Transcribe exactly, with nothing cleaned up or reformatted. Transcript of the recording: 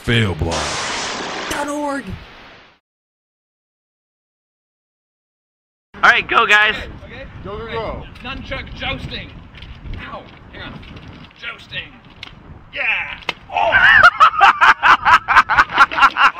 Fail blog dot org. All right, go guys. Okay. Go, go, go. Nunchuck jousting. Ow. Hang on. Jousting. Yeah. Oh.